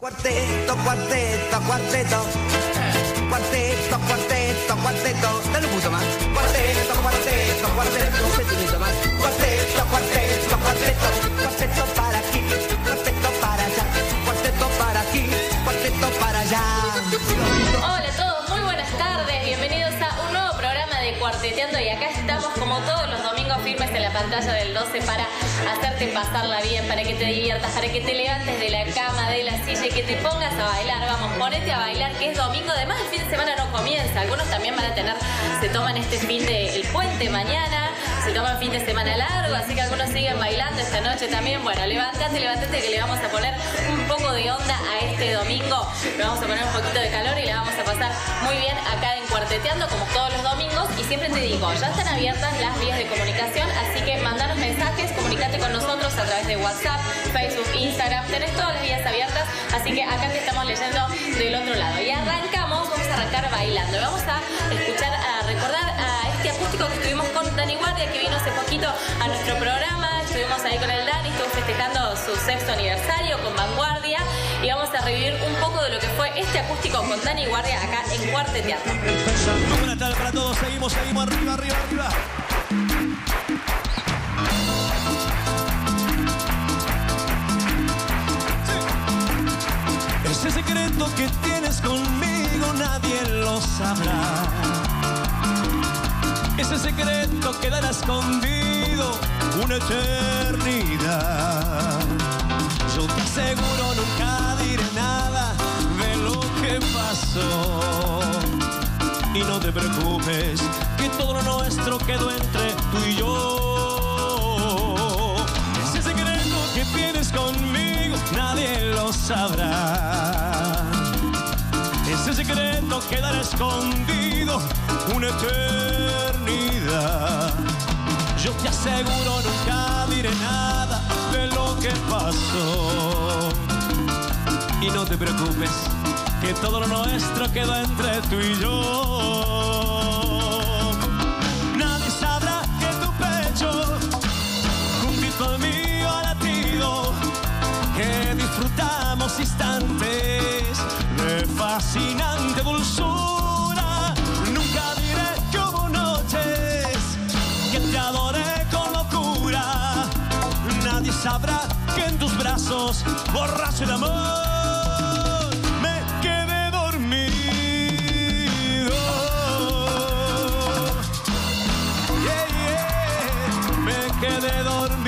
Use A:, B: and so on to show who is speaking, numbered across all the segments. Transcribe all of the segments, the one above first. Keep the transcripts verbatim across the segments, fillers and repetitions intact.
A: Cuarteto, cuarteto, cuarteto. Cuarteto, cuarteto, cuarteto. Dale un punto más. Cuarteto, cuarteto, cuarteto. Un centímetro más. Cuarteto, cuarteto, cuarteto. Cuarteto para aquí, cuarteto para allá. Cuarteto para aquí, cuarteto para allá.
B: Hola a todos, muy buenas tardes. Bienvenidos a un nuevo programa de Cuarteteando. Y acá estamos como todos los domingos firmes en la pantalla del doce para hacerte pasarla bien, para que te diviertas, para que te levantes de la cama, de la silla y que te pongas a bailar. Vamos, ponete a bailar, que es domingo. Además, el fin de semana no comienza. Algunos también van a tener, se toman este fin de el puente mañana, se toman fin de semana largo, así que algunos siguen bailando esta noche también. Bueno, levántate, levántate, que le vamos a poner un poco de onda a este domingo. Le vamos a poner un poquito de calor y la vamos a pasar muy bien acá en Cuarteteando, como todos los domingos. Y siempre te digo, ya están abiertas las vías de comunicación, así que mandanos mensajes, comunicate con nosotros a través de WhatsApp, Facebook, Instagram. Tenés todas las vías abiertas, así que acá te estamos leyendo del otro lado. Y arrancamos, vamos a arrancar bailando. Vamos a escuchar, a recordar a este acústico que estuvimos con Dani Guardia, que vino hace poquito a nuestro programa. Estuvimos ahí con el Dani, estuvo festejando su sexto aniversario con Vanguardia. Y vamos a revivir un poco de lo que fue este acústico con Dani Guardia acá en Cuarteteando.
C: Muy buenas tardes para todos, seguimos, seguimos, arriba, arriba, arriba. Sí. Ese secreto que tienes conmigo nadie lo sabrá. Ese secreto quedará escondido una eternidad. Yo te aseguro nunca diré nada de lo que pasó. Y no te preocupes, que todo lo nuestro quedó entre tú y yo. Ese secreto que tienes conmigo nadie lo sabrá. Ese secreto quedará escondido una eternidad. Yo te aseguro nunca diré nada de lo que pasó. Y no te preocupes, que todo lo nuestro quedó entre tú y yo. Nadie sabrá que tu pecho, juntito al mío ha latido, que disfrutamos instantes de fascinante dulzura. Nunca diré que hubo noches que te adoré con locura. Nadie sabrá que en tus brazos, borracho de amor, quedé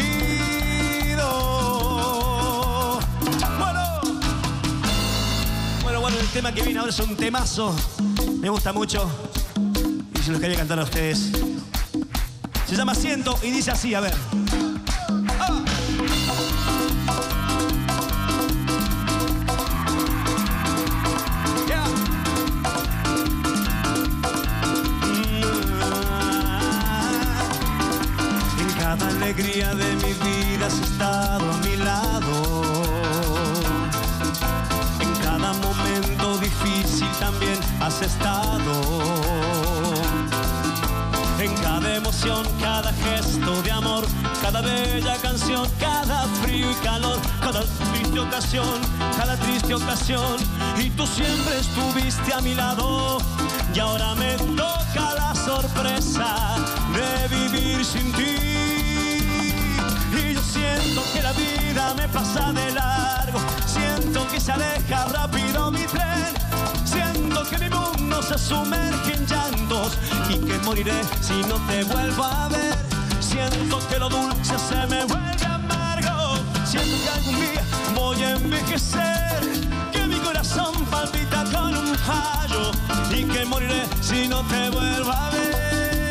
C: dormido. Bueno, bueno, bueno, el tema que viene ahora es un temazo. Me gusta mucho y se los quería cantar a ustedes. Se llama Siento y dice así, a ver. ¡Ah! Alegría de mi vida has estado a mi lado. En cada momento difícil también has estado. En cada emoción, cada gesto de amor, cada bella canción, cada frío y calor, cada triste ocasión, cada triste ocasión. Y tú siempre estuviste a mi lado. Y ahora me toca la sorpresa de vivir sin ti. Y yo siento que la vida me pasa de largo. Siento que se aleja rápido mi tren. Siento que mi mundo se sumerge en llantos y que moriré si no te vuelvo a ver. Siento que lo dulce se me vuelve amargo. Siento que algún día voy a envejecer, que mi corazón palpita con un fallo y que moriré si no te vuelvo a ver.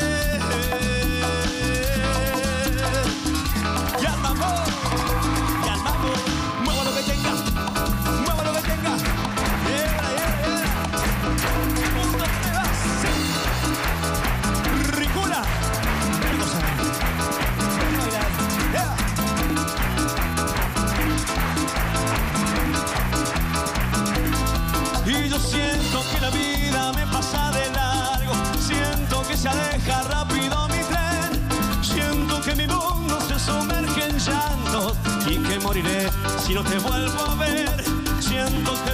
C: Y yo siento que la vida me pasa de largo. Siento que se aleja rápido mi tren. Siento que mi mundo se sumerge en llantos y que moriré si no te vuelvo a ver. Siento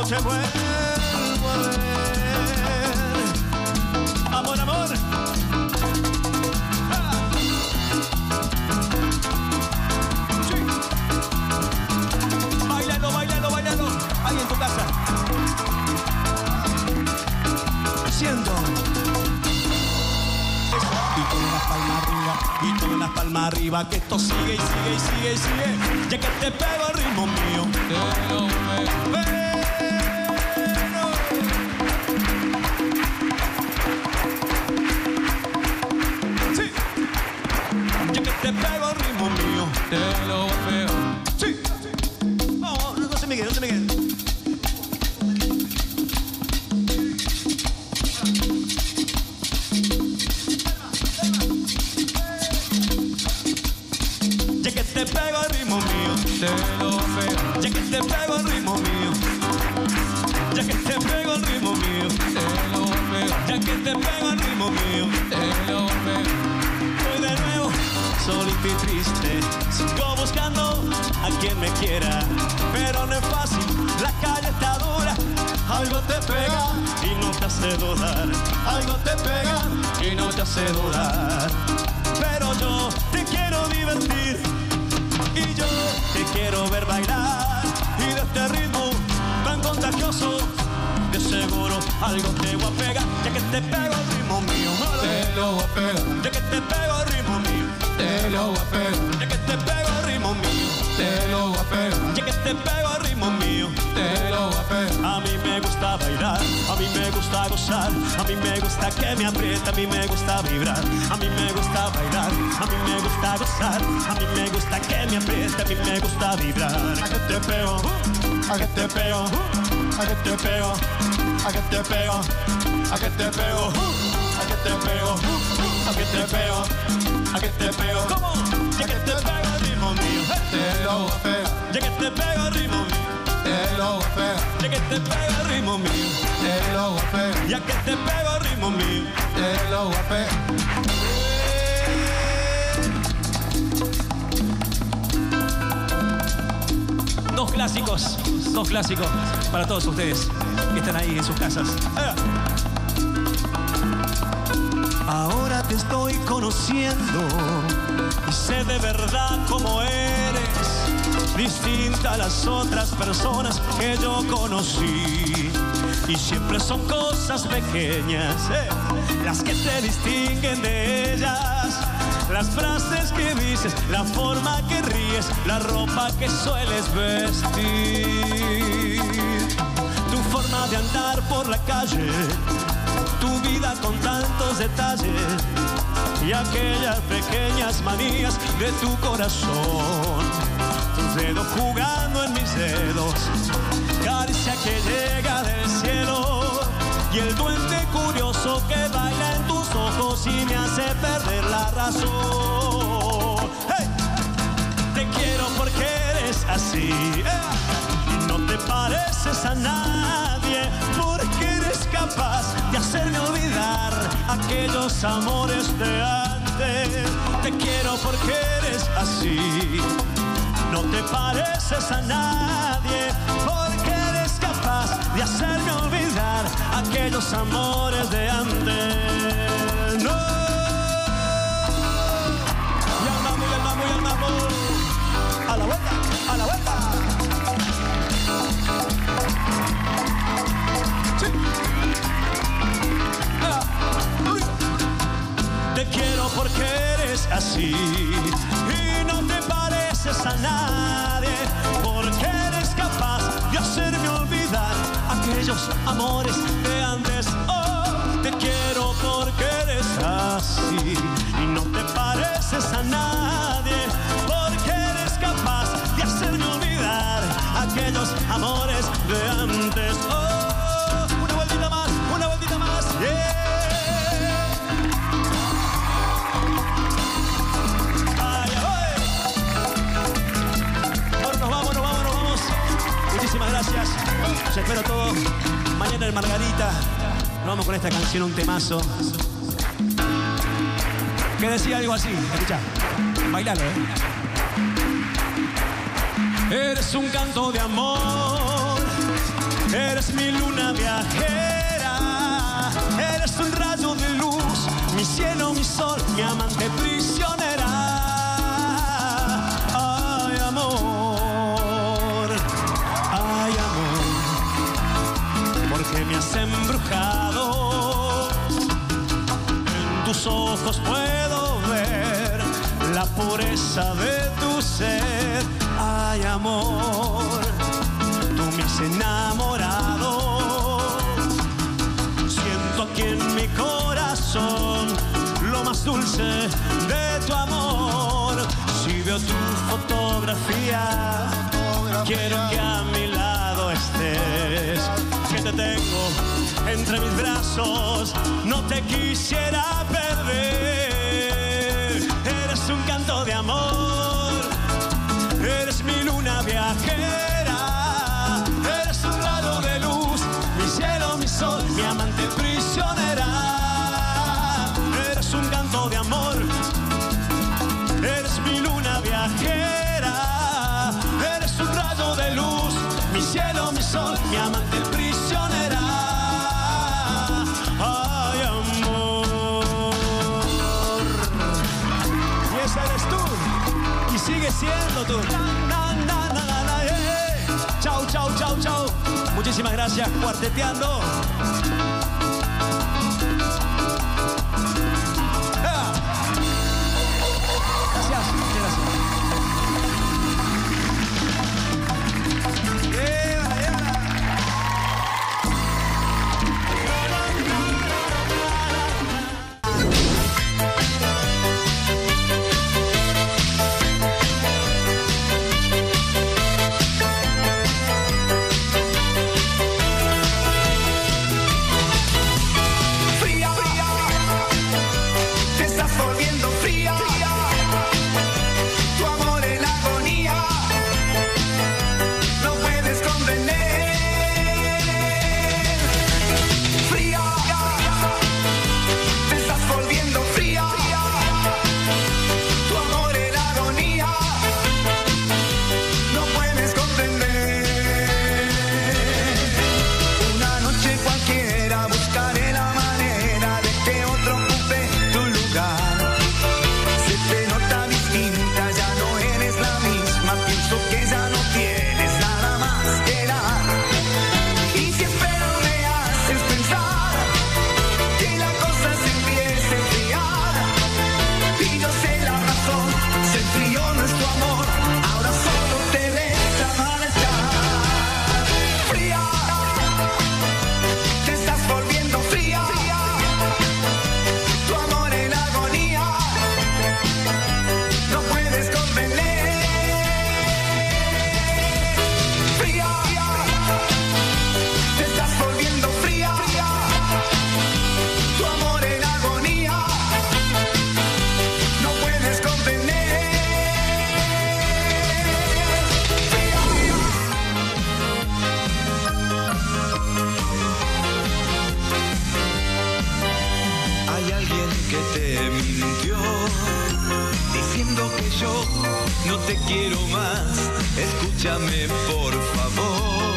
C: te vuelvo a ver. Amor, amor. Ah. Sí. Bailando, bailando, bailando. Ahí en tu casa. Siento. Y con las palmas arriba, y con las palmas arriba, que esto sigue y sigue y sigue y sigue. Ya que te pego el ritmo mío, te lo pego. Sí. Ya que te pego el ritmo mío, te lo pego. Sí. Vamos, no se me quede, no se me quede. Te pego el ritmo mío, te lo pego. Ya que te pego el ritmo mío, ya que te pego el ritmo mío, te lo pego. Ya que te pego el ritmo mío, te lo pego. Voy de nuevo, solito y triste, sigo buscando a quien me quiera, pero no es fácil, la calle está dura. Algo te pega y no te hace dudar, algo te pega y no te hace dudar. Pero yo te quiero divertir y yo te quiero ver bailar, y de este ritmo tan contagioso de seguro algo te voy a pegar. Ya que te pego el ritmo mío, te lo voy a pegar. Ya que te pego el ritmo mío, te lo voy a pegar. Ya que te pego el ritmo mío, te lo voy a pegar. Ya que te pego el ritmo mío, te lo voy a pegar. A mí me gusta bailar, a mí me gusta gozar, a mí me gusta que me aprieta, a mí me gusta vibrar, a mí me gusta bailar, a mí me gusta gozar, a mí me gusta que me aprieta, a mí me gusta vibrar. A que te pego, a que te pego, a que te pego, a que te pego, a que te pego, a que te pego, a que te pego, a que te pego. ¿Cómo? Ya que te pego el ritmo mío, te lo voy a pegar. Ya que te pego el ritmo mío, te lo voy a pegar. Ya que te pego el ritmo mío, te lo voy a pegar. Ya que te pego el ritmo mío, te lo voy a pegar. Dos clásicos, dos clásicos para todos ustedes que están ahí en sus casas. Ahora te estoy conociendo y sé de verdad cómo eres, distinta a las otras personas que yo conocí. Y siempre son cosas pequeñas, eh, las que te distinguen de ellas. Las frases que dices, la forma que ríes, la ropa que sueles vestir, tu forma de andar por la calle, tu vida con tantos detalles y aquellas pequeñas manías de tu corazón. Tus dedos jugando en mis dedos, caricia que llega del cielo y el duende curioso que baila en tus ojos y me hace perder la razón. ¡Hey! Te quiero porque eres así, ¿eh? Y no te pareces a nadie, porque eres capaz de hacerme olvidar aquellos amores de antes. Te quiero porque eres así, no te pareces a nadie, porque eres capaz de hacerme olvidar aquellos amores de antes. No. Y al mambo, y al mambo, y al mambo. A la vuelta, a la vuelta. Sí. Ah. Uy. Te quiero porque eres así y no te pareces a nadie, porque eres capaz de hacerme olvidar aquellos amores de antes. Oh, te quiero porque eres así y no te pareces a nadie, porque eres capaz de hacerme olvidar aquellos amores de antes. Oh, una vueltita más, una vueltita más. Yeah. Muchísimas gracias, los espero todos mañana en Margarita. Nos vamos con esta canción, un temazo que decía algo así, escuchá, bailalo, ¿eh? Eres un canto de amor, Eres mi luna viajera, eres un rayo de luz, mi cielo, mi sol, mi amante prisionera. Ay, amor, ay, amor, porque me has embrujado. En tus ojos puedo ver la pureza de tu ser. Ay, amor, tú me has enamorado. Siento aquí en mi corazón lo más dulce de tu amor. Si veo tu fotografía, quiero que a mi lado estés. Que te tengo entre mis brazos, no te quisiera perder. Eres un canto de amor, eres mi luna viajera, eres un rayo de luz, mi cielo, mi sol, mi amante prisionera. Eres un canto de amor, eres mi luna viajera, eres un rayo de luz, mi cielo, mi sol, mi amante prisionera. Ay, amor. Y esa eres tú, y sigue siendo tú. Na, na, na, na, na, eh. Chau, chau, chau, chau. Muchísimas gracias, Cuarteteando. Gracias, gracias.
D: No te quiero más, escúchame por favor.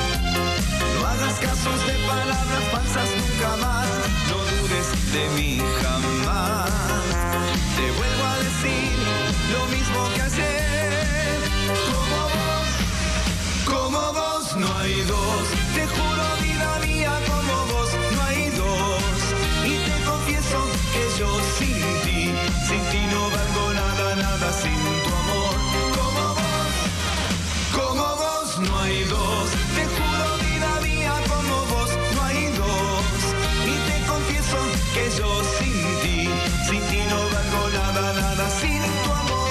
D: No hagas casos de palabras falsas nunca más. No dudes de mí jamás. Te vuelvo a decir lo mismo que ayer. Como vos, como vos no hay dos. Te juro vida mía, como vos no hay dos. Y te confieso que yo sin ti, sin ti no valgo nada, nada sin tu amor. Como vos, como vos no hay dos. Te juro vida mía, como vos no hay dos. Y te confieso que yo sin ti, sin ti no valgo nada, nada sin tu amor.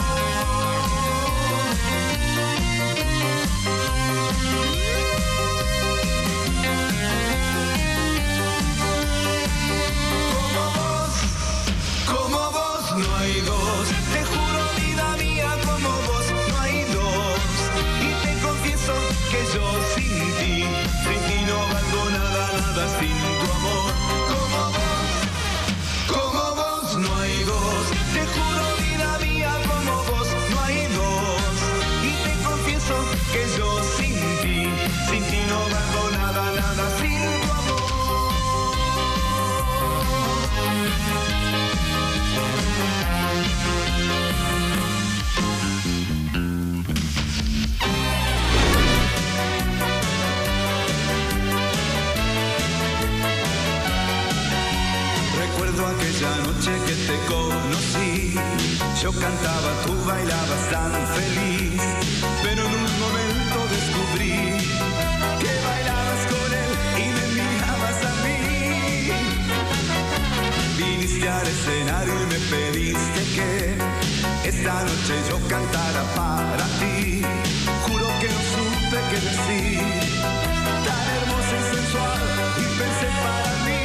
D: Como vos, como vos no hay dos. Te juro vida mía, como vos no hay dos. Y te confieso que yo sin ti, sin ti no valgo nada, nada sin tu amor. Como vos, como vos no hay dos. Te juro vida mía, como vos no hay dos. Y te confieso que yo sin ti, sin ti no valgo cantaba, tú bailabas tan feliz, pero en un momento descubrí que bailabas con él y me mirabas a mí. Viniste al escenario y me pediste que esta noche yo cantara para ti. Juro que no supe qué decir, tan hermosa y sensual, y pensé para mí.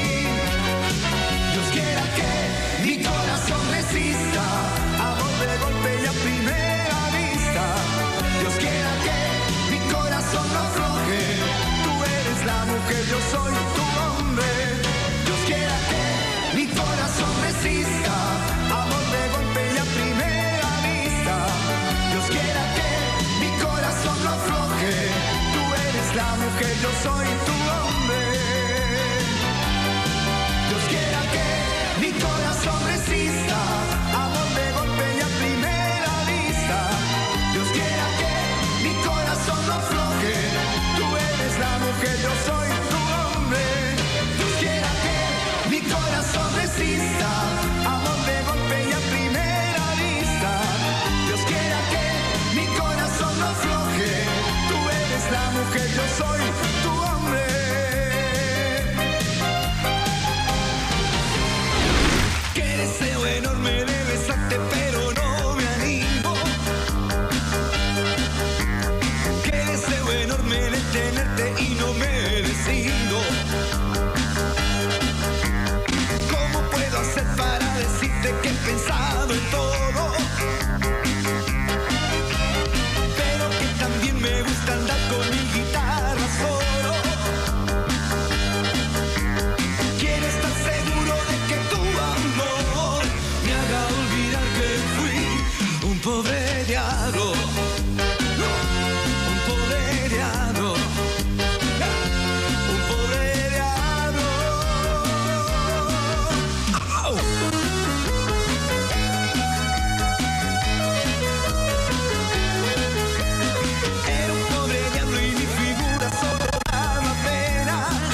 D: Dios quiera que mi corazón resista, amor de golpe y a primera vista. Dios quiera que mi corazón no afloje, tú eres la mujer, yo soy tu hombre. Dios quiera que mi corazón resista, amor de golpe y a primera vista. Dios quiera que mi corazón no afloje, tú eres la mujer, yo soy tu hombre. Dios quiera que mi corazón resista, amor de golpe y a primera vista. Dios quiera que mi corazón no afloje, tú eres la mujer, yo soy tu hombre. Dios quiera que mi corazón resista, amor de golpe y a primera vista. Dios quiera que mi corazón no afloje, tú eres la mujer, yo soy tu hombre. Qué deseo enorme de besarte, pero no me animo. Qué deseo enorme de tenerte y no me decido. ¿Cómo puedo hacer para decirte que he pensado en todo? Pero que también me gusta andar con mi guitarra solo. Quiero estar seguro de que tu amor me haga olvidar que fui un pobre diablo. Un pobre diablo. Un pobre diablo. ¡Au! Era un pobre diablo y mi figura solo daba penas.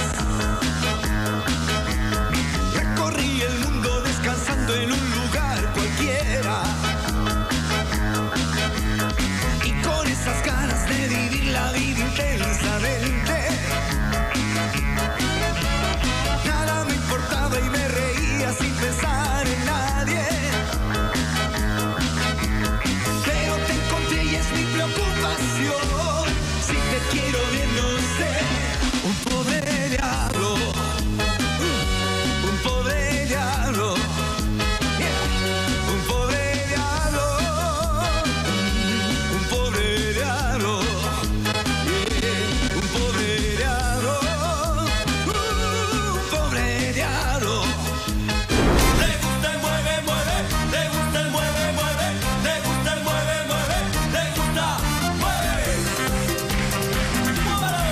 D: Recorrí el mundo descansando en un lugar cualquiera, y con esas ganas de vivir la vida intensamente, nada me importaba y me reía sin pensar en nadie. Pero te encontré y es mi preocupación, si te quiero bien no sé, un pobre diablo. Un pobre diablo. Un pobre diablo. Un pobre diablo. Un pobre diablo. Un pobre diablo. Le gusta el mueve, mueve. Le gusta el mueve, mueve. Le gusta el mueve, mueve. Le gusta mueve. Muévalo.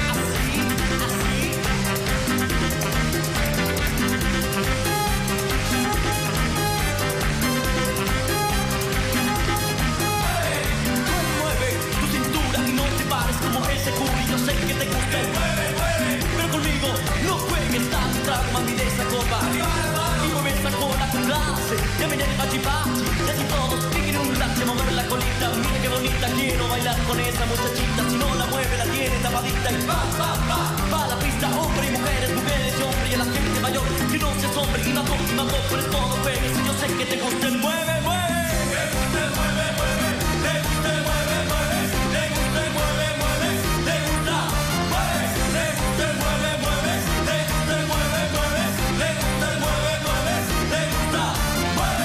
D: Mueve tu cintura y no te pares como ese curry. Yo sé que te gusta el mueve, mueve. Pero conmigo no juegues tanto, trago mami de esa copa. Y mueve esa cola con clase. Ya me el pachipachi. Y así todos piquen un lache, mover la colita. Mira qué bonita, quiero bailar con esa muchachita. Si no la mueve la tiene tapadita. Y va, va, va, va a la pista, hombre y mujeres, mujeres y hombres. Y a la gente mayor, que no seas hombre. Y mamó, y mamó, por el todo pegues. Y yo sé que te gusta el mueve, mueve. Le gusta el mueve, mueve. Le gusta el mueve, mueve. Le gusta el mueve, mueve. Le gusta mueve. Le gusta el mueve, mueve. Le gusta el mueve, mueve. Le gusta el mueve, mueve. Le gusta mueve.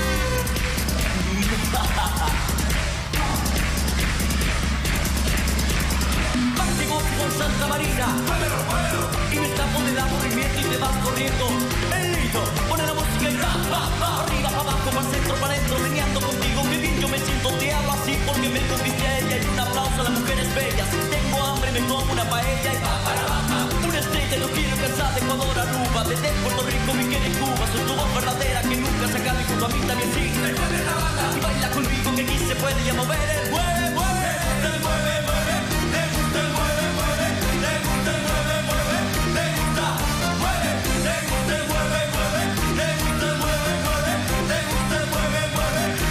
D: Máximo con Santa Marina. Muévelo, muévelo. Y me escapo del aburrimiento y te vas corriendo. El lindo, pone la música y va, va, va. Arriba, para abajo, para el centro, para adentro, meneando contigo. Que bien yo me siento, te hablo así porque me conquisté a ella. Y un aplauso a las mujeres bellas. Tengo hambre, me como una paella y va, para, va, va. Una estrella, no quiero cansar de Ecuador a Aruba. Desde Puerto Rico, mi querida Cuba. Soy tu voz verdadera que nunca se acaba y junto a mí también sí. Y baila conmigo que aquí se puede ya mover el mueve, mueve. El mueve, mueve. Le gusta el mueve, mueve. Le gusta el mueve, mueve. Le gusta mueve. Le gusta el mueve, mueve. Le gusta el mueve, mueve. Le gusta el mueve, mueve.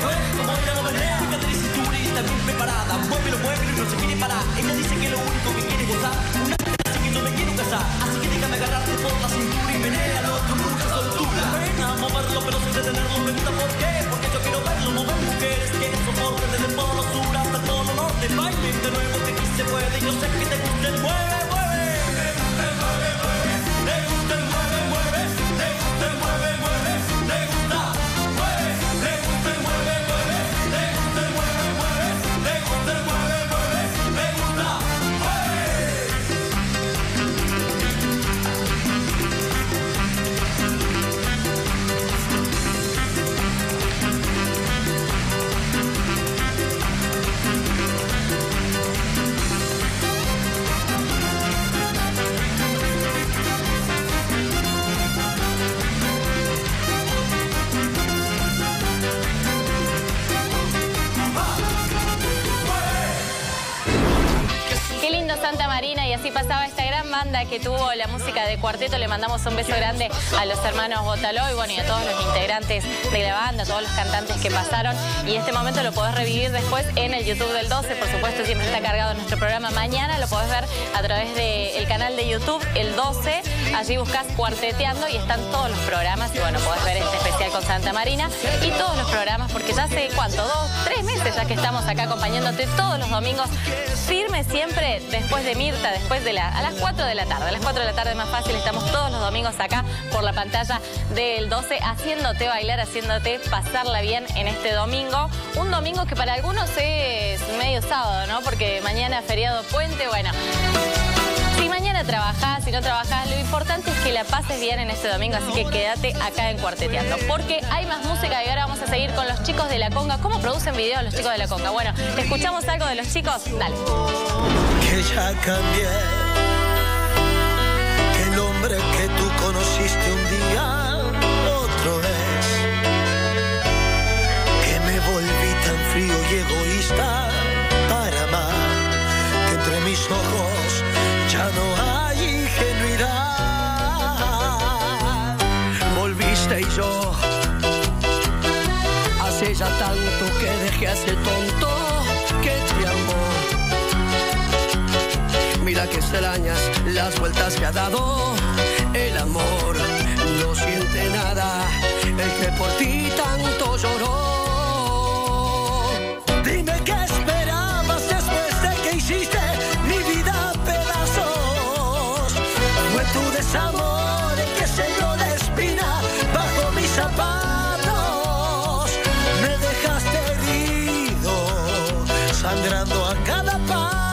C: como ella lo menea. Fíjate de cintura y está bien preparada. Muévelo, muévelo y no se quiere parar. Ella dice que lo único que quiere es gozar. Una dice que no me quiero casar. Así que déjame agarrarte por la cintura y menéalo con mucha soltura. Pena moverlo pero sin detenerlo. Me gusta por qué, porque yo quiero verlo. Mover mujeres que soporten desde el polo sur hasta el polo norte. Baile de nuevo que aquí se puede. Yo sé que te gusta el mueve, mueve. Te gusta el mueve, mueve. Te gusta el mueve, mueve. Te gusta el mueve, mueve. Te gusta, mueve. Te gusta el mueve, mueve. Te gusta el mueve, mueve. Te gusta el mueve, mueve. Te gusta,
B: Qué lindo Santa Marina, y así pasaba esta gran banda que tuvo la música de Cuarteto. Le mandamos un beso grande a los hermanos Botaló y bueno, y a todos los integrantes de la banda, a todos los cantantes que pasaron. Y este momento lo podés revivir después en el YouTube del doce, por supuesto, siempre está cargado nuestro programa. Mañana lo podés ver a través del canal de YouTube, el doce. Allí buscás Cuarteteando y están todos los programas. Y bueno, podés ver este especial con Santa Marina y todos los programas, porque ya hace, ¿cuánto? Dos, tres meses ya que estamos acá acompañándote todos los domingos, firme siempre después de Mirta, después de la, a las cuatro de la tarde. A las cuatro de la tarde más fácil, estamos todos los domingos acá por la pantalla del doce, haciéndote bailar, haciéndote pasarla bien en este domingo. Un domingo que para algunos es medio sábado, ¿no? Porque mañana feriado puente, bueno. Si mañana trabajás, si no trabajás, lo importante es que la pases bien en este domingo, así que quédate acá en Cuarteteando, porque hay más música y ahora vamos a seguir con los chicos de La Conga. ¿Cómo producen videos los chicos de La Conga? Bueno, ¿escuchamos algo de los chicos? Dale.
E: Que ya cambié, que el hombre que tú conociste un día, otro es, que me volví tan frío y egoísta para amar, que entre mis ojos ya no hay ingenuidad. Volviste y yo, hace ya tanto que dejé a ese tonto que te amó. Mira que extrañas las vueltas que ha dado el amor. No siente nada el que por ti tanto lloró. Dime qué esperabas después de que hiciste mi vida a pedazos. Fue tu desamor el que sembró la espina bajo mis zapatos. Me dejaste herido, sangrando a cada paso.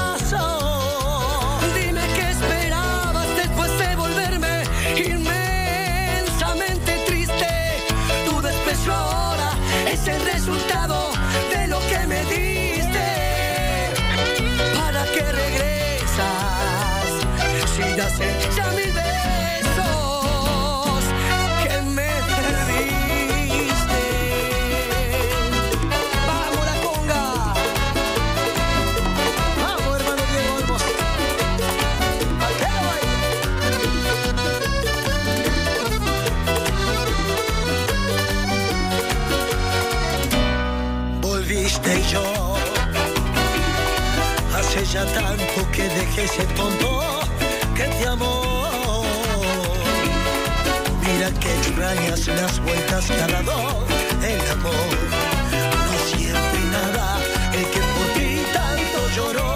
E: Ahora es el resultado de lo que me diste. ¿Para qué regresas? Si ya sé ya mil besos que me perdiste. ¡Vamos La Conga! ¡Vamos, hermano Diego Olmos! Volviste y yo, hace ya tanto que dejé ese tonto que te amó. Mira que extrañas las vueltas que ha dado el amor. No siente nada el que por ti tanto lloró.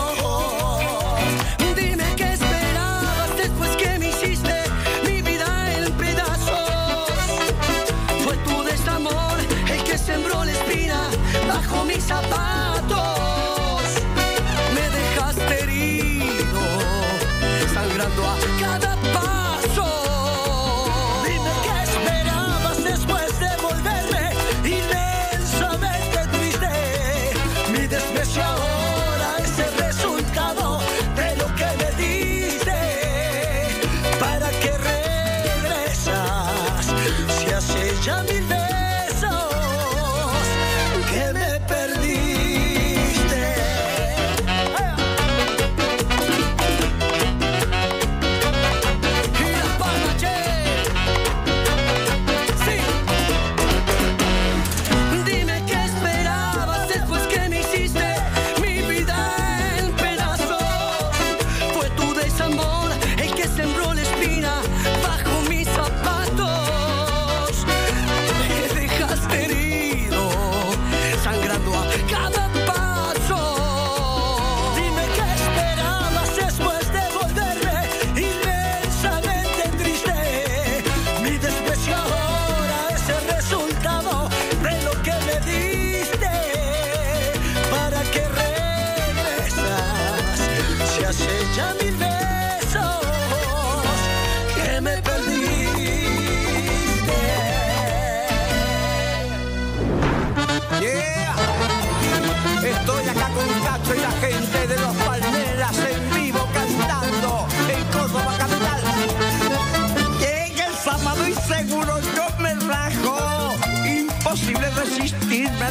E: Dime qué esperabas después que me hiciste mi vida en pedazos. Fue tu desamor el que sembró la espina bajo mis zapatos. Me dejaste herido, sangrando a cada paso. Dime qué esperabas después de volverme inmensamente triste. Mi desprecio ahora es el resultado de lo que me diste. ¿Para qué regresas? Si hace ya mil veces que me perdí.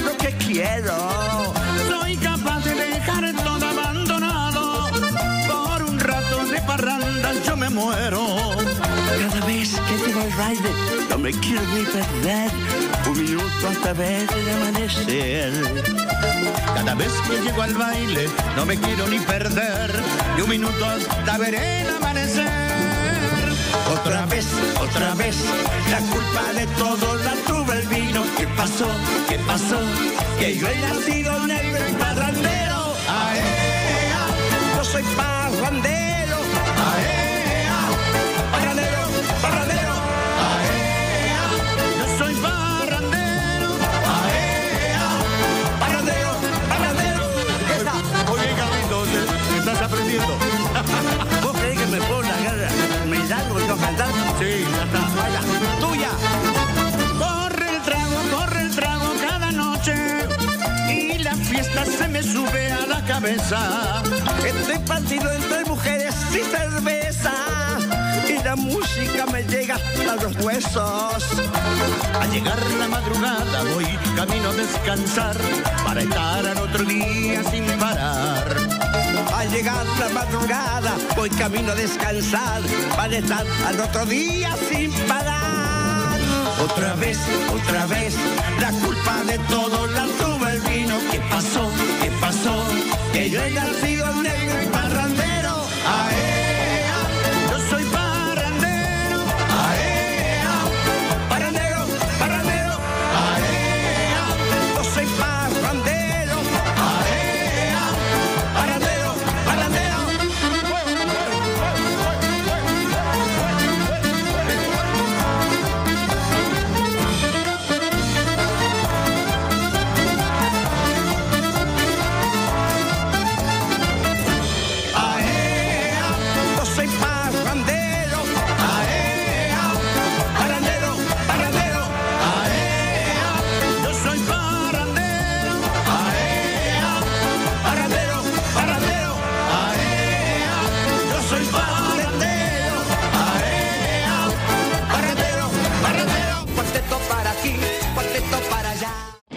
E: lo que quiero.
C: Soy capaz de dejar todo abandonado. Por un rato de parranda yo me muero.
E: Cada vez que llego al baile no me quiero ni perder un minuto hasta ver el amanecer.
C: Cada vez que llego al baile no me quiero ni perder ni un minuto hasta ver el amanecer.
E: Otra vez, otra vez, la culpa de todo la tuve el vino. ¿Qué pasó? ¿Qué pasó? Que yo he nacido negro y parrandero. ¡Aea! Yo soy parrandero. ¡Aea! Parrandero, parrandero. ¡Aea!
C: Yo soy parrandero.
E: ¡Aea! Parrandero, parrandero. Esa.
C: Oye, Carlitos, estás aprendiendo.
E: ¿Vos creés que me pongo la garra? ¿Me salgo yo a cantar?
C: Sí, ya está.
E: Vaya, tuya.
C: Corre el trago, corre el trago cada noche y la fiesta se me sube a la cabeza.
E: Estoy partido entre mujeres y cerveza y la música me llega a los huesos.
C: Al llegar la madrugada voy camino a descansar para estar al otro día sin parar.
E: Al llegar la madrugada voy camino a descansar para estar al otro día sin parar. Otra vez, otra vez, la culpa de todo la tuvo el vino. ¿Qué pasó? ¿Qué pasó? Que yo he nacido negro y parrandero. ¡Aea!
C: Yo soy parrandero.
E: ¡Aea! Parrandero, parrandero. ¡Aea! Yo soy parrandero. ¡Aea! Parrandero, parrandero. ¡Aea! Yo soy parrandero. ¡Aea! Parrandero, parrandero. ¡Aea!
C: Yo soy parrandero.
E: ¡Aea! Parrandero, parrandero. ¡Aea! Yo soy parrandero. ¡Aea! Parrandero, parrandero. Cuarteto para aquí, cuarteto para allá.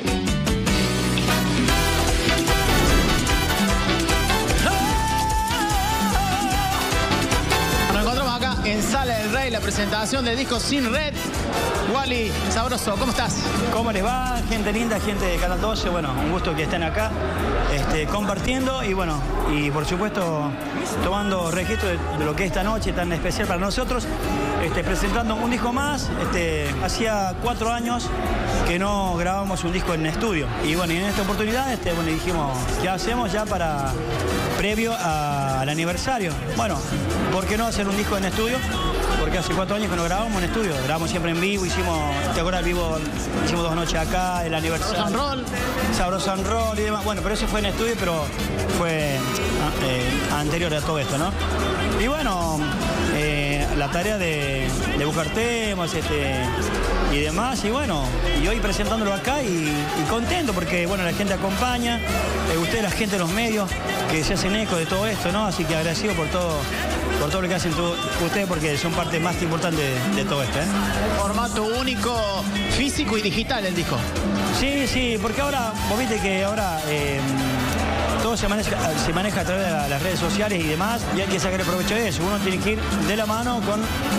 F: Nos encontramos acá en Sala del Rey, la presentación del disco Sin Red. Wally, sabroso, ¿cómo estás?
G: ¿Cómo les va? Gente linda, gente de Canal doce, bueno, un gusto que estén acá este, compartiendo y bueno, y por supuesto tomando registro de, de lo que es esta noche tan especial para nosotros, este, presentando un disco más. Este, hacía cuatro años que no grabamos un disco en estudio y bueno, y en esta oportunidad este, bueno, dijimos, ¿qué hacemos ya para previo a- al aniversario? Bueno, ¿por qué no hacer un disco en estudio? Porque hace cuatro años que no grabamos en estudio, grabamos siempre en vivo, hicimos, ¿te acuerdas? El vivo, hicimos dos noches acá, el aniversario.
F: Sabroso and Roll.
G: Sabroso and Roll y demás. Bueno, pero eso fue en estudio, pero fue ah, eh, anterior a todo esto, ¿no? Y bueno, eh, la tarea de, de buscar temas este, y demás, y bueno, y hoy presentándolo acá y, y contento porque, bueno, la gente acompaña, eh, ustedes, la gente de los medios, que se hacen eco de todo esto, ¿no? Así que agradecido por todo, por todo lo que hacen tu- ustedes porque son parte más importante de, de todo esto, ¿eh?
F: Formato único, físico y digital el disco.
G: Sí, sí, porque ahora, vos viste que ahora eh, todo se maneja, se maneja a través de la- las redes sociales y demás, y hay que sacar el provecho de eso. Uno tiene que ir de la mano con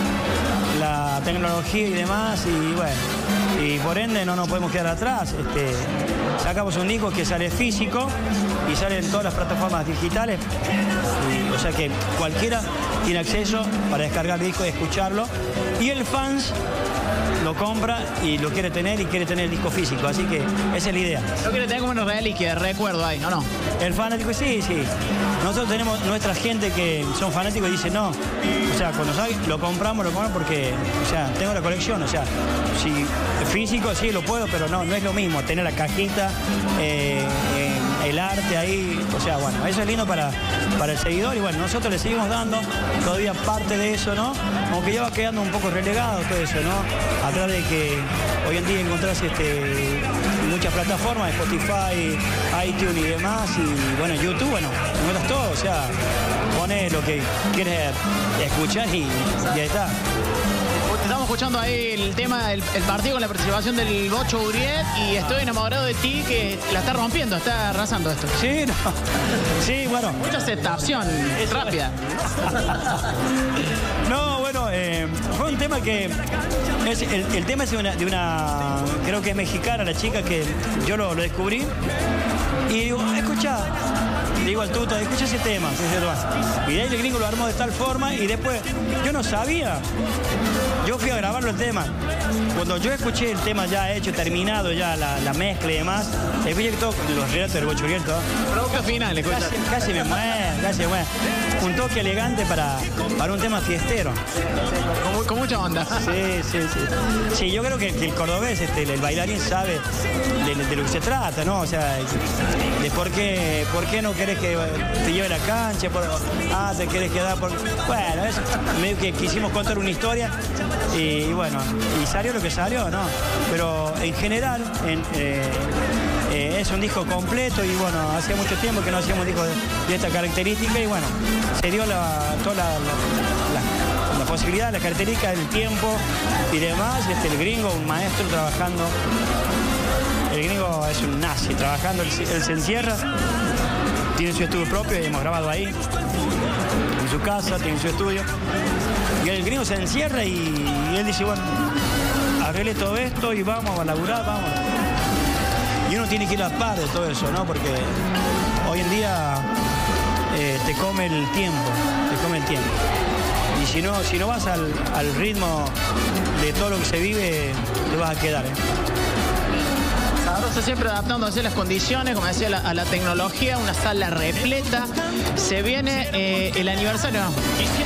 G: la tecnología y demás, y bueno, y por ende no nos podemos quedar atrás. Este, sacamos un disco que sale físico y sale en todas las plataformas digitales, y, o sea que cualquiera tiene acceso para descargar el disco y escucharlo, y el fans lo compra y lo quiere tener y quiere tener el disco físico, así que esa es la idea.
F: Yo quiero tener como una reliquia de recuerdo ahí, ¿no? no.
G: El fanático, sí, sí. Nosotros tenemos nuestra gente que son fanáticos y dicen no. O sea, cuando sale, lo compramos, lo compramos porque, o sea, tengo la colección. O sea, si físico sí lo puedo, pero no, no es lo mismo tener la cajita, eh, eh, el arte ahí. O sea, bueno, eso es lindo para, para el seguidor y bueno, nosotros le seguimos dando todavía parte de eso, ¿no? Aunque ya va quedando un poco relegado todo eso, ¿no? A través de que hoy en día encontrás este, muchas plataformas, Spotify, iTunes y demás, y bueno, YouTube, bueno, encuentras todo, o sea, pones lo que quieres escuchar y ya está.
F: Te estamos estamos escuchando ahí el tema, el, el partido con la participación del Bocho Uriet y estoy enamorado de ti que la está rompiendo, está arrasando esto.
G: Sí, no. Sí, bueno.
F: Mucha aceptación, es rápida.
G: No, bueno, eh, fue un tema que... Es, el, el tema es de una, de una... Creo que es mexicana la chica que yo lo, lo descubrí. Y digo, escucha... Le digo al tuta, escucha ese tema. Y de ahí el gringo lo armó de tal forma y después yo no sabía. Yo fui a grabarlo el tema. Cuando yo escuché el tema ya hecho, terminado, ya la, la mezcla y demás, escuché todo los relatos del Bocho Uriel, todo.
F: Producto final, escucha.
G: Casi, casi me muero, casi me muero. Un toque elegante para, para un tema fiestero.
F: Con, con mucha onda.
G: Sí, sí, sí. Sí, yo creo que, que el cordobés, este, el, el bailarín sabe de, de lo que se trata, ¿no? O sea, de por qué, por qué no querés que te lleve a la cancha, por, ah, te querés quedar por... Bueno, es medio que quisimos contar una historia y, y bueno, y salió lo que salió, ¿no? Pero en general, en, eh, eh, es un disco completo y bueno, hacía mucho tiempo que no hacíamos un disco de, de esta característica y bueno, se dio la, toda la, la, la, la posibilidad, la característica del tiempo y demás. Este, el gringo, un maestro trabajando, el gringo es un nazi, trabajando, él, él se encierra, tiene su estudio propio y hemos grabado ahí, en su casa, tiene su estudio. Y el gringo se encierra y, y él dice, bueno, arregle todo esto y vamos a laburar, vamos. Y uno tiene que ir a la par de todo eso, ¿no? Porque hoy en día eh, te come el tiempo, te come el tiempo. Y si no, si no vas al, al ritmo de todo lo que se vive, te vas a quedar, ¿eh?
F: Sabroso, siempre adaptándose a las condiciones, como decía, a la, a la tecnología, una sala repleta. Se viene eh, el aniversario, ¿no?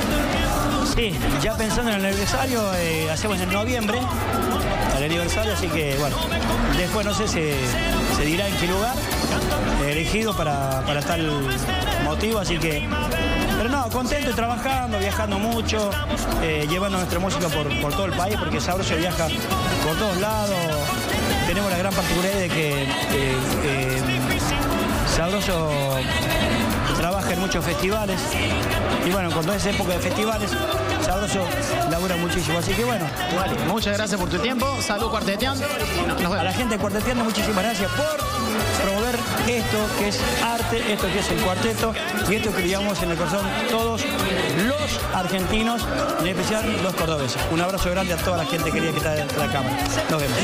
G: Sí, ya pensando en el aniversario, eh, hacemos en noviembre el aniversario, así que bueno, después no sé si se dirá en qué lugar, eh, elegido para, para tal motivo, así que... Pero no, contento, trabajando, viajando mucho, eh, llevando nuestra música por, por todo el país, porque Sabroso viaja por todos lados. Tenemos la gran particularidad de que eh, eh, Sabroso trabaja en muchos festivales. Y bueno, cuando es época de festivales, Sabroso labura muchísimo. Así que bueno,
F: vale, muchas gracias por tu tiempo. Salud, Cuarteteando.
G: Nos a la gente de Cuarteteando, muchísimas gracias por promover esto que es arte, esto que es el cuarteto y esto que llevamos en el corazón todos los argentinos, en especial los cordobeses. Un abrazo grande a toda la gente querida que está dentro de la cámara. Nos vemos.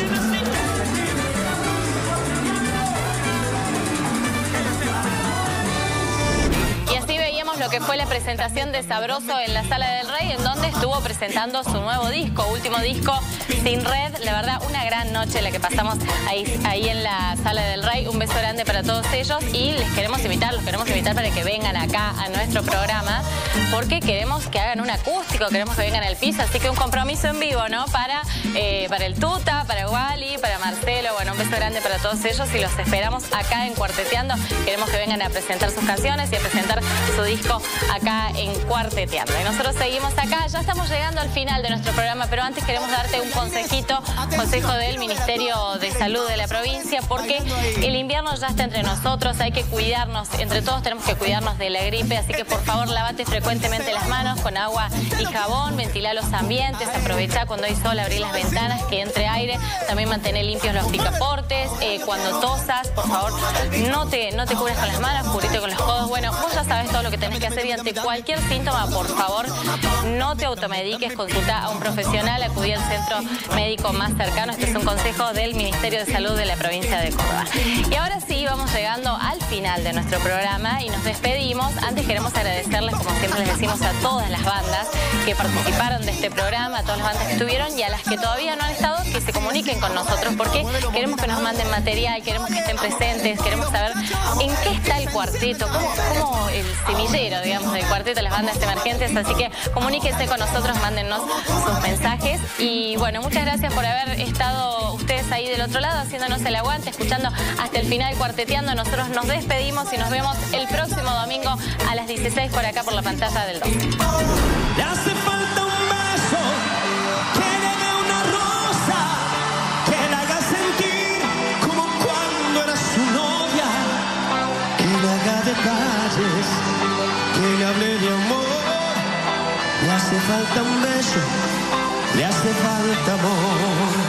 B: Lo que fue la presentación de Sabroso en la Sala del Rey, en donde estuvo presentando su nuevo disco, último disco, Sin Red. La verdad, una gran noche la que pasamos ahí, ahí en la Sala del Rey. Un beso grande para todos ellos y les queremos invitar, los queremos invitar para que vengan acá a nuestro programa, porque queremos que hagan un acústico, queremos que vengan al piso, así que un compromiso en vivo, ¿no? Para, eh, para el Tuta, para Wally, para Marcelo, bueno, un beso grande para todos ellos y los esperamos acá en Cuarteteando. Queremos que vengan a presentar sus canciones y a presentar su disco acá en Cuarteteando. Y nosotros seguimos acá, ya estamos llegando al final de nuestro programa, pero antes queremos darte un consejito, consejo del Ministerio de Salud de la provincia, porque el invierno ya está entre nosotros, hay que cuidarnos, entre todos tenemos que cuidarnos de la gripe, así que por favor lavate frecuentemente las manos con agua y jabón, ventila los ambientes, aprovecha cuando hay sol, abrir las ventanas, que entre aire, también mantener limpios los picaportes, eh, cuando tosas, por favor, no te, no te cubres con las manos, cubrite con los codos, bueno, vos ya sabes todo lo que tenés que hacer y ante cualquier síntoma, por favor, no te automediques, consulta a un profesional, acudí al centro médico más cercano. Este es un consejo del Ministerio de Salud de la provincia de Córdoba. Y ahora sí, vamos llegando al final de nuestro programa y nos despedimos. Antes queremos agradecerles, como siempre les decimos, a todas las bandas que participaron de este programa, a todas las bandas que estuvieron y a las que todavía no han estado, que se comuniquen con nosotros, porque queremos que nos manden material, queremos que estén presentes, queremos saber en qué está el cuarteto, cómo, cómo el semillero, digamos, del cuarteto, las bandas emergentes, así que comuníquense con nosotros, mándennos sus mensajes y bueno, muchas gracias por haber estado ustedes ahí del otro lado, haciéndonos el aguante, escuchando hasta el final Cuarteteando. Nosotros nos despedimos y nos vemos el próximo domingo a las dieciséis por acá por la pantalla del dos.
C: Le hace falta un beso, que le dé una rosa, que la haga sentir como cuando era su novia, que le haga detalles, que le hable de amor. Le hace falta un beso, le hace
H: falta amor.